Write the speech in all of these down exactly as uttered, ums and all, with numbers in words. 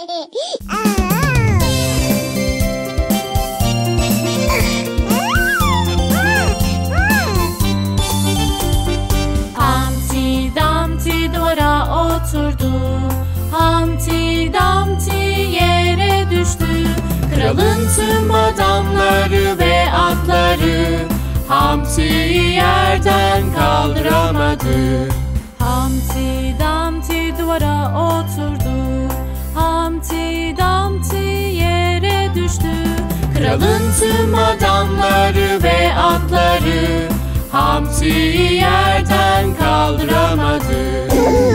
Hamti Damti duvara oturdu. Hamti Damti yere düştü. Kralın tüm adamları ve atları Hamti'yi yerden kaldıramadı. Hamti Damti duvara oturdu. Hamti Damti yere düştü. Kralın tüm adamları ve atları Hamti'yi yerden kaldıramadı.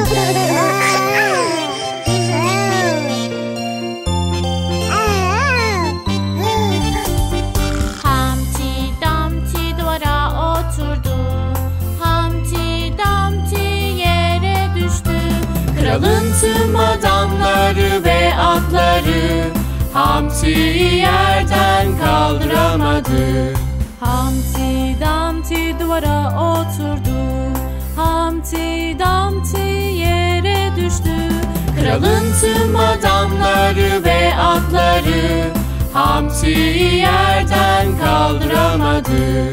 Hamti Damti duvara oturdu. Hamti Damti yere düştü. Kralın tüm adamları ve atları Hamti'yi yerden kaldıramadı. Hamti Damti duvara oturdu. Hamti Damti yere düştü. Kralın tüm adamları ve atları Hamti'yi yerden kaldıramadı.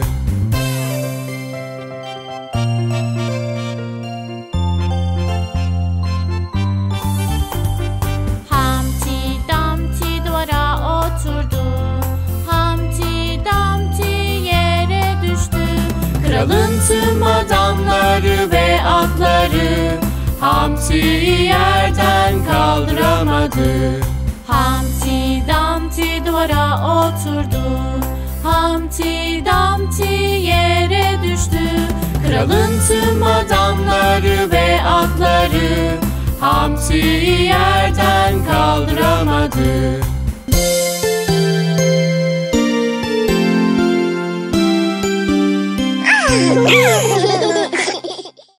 Hamti Damti duvara oturdu. Hamti Damti yere düştü. Kralın tüm adamları ve atları Hamti'yi yerden kaldıramadı. Hamti Damti duvara oturdu. Hamti Damti yere düştü. Kralın tüm adamları ve atları Hamti'yi yerden kaldıramadı.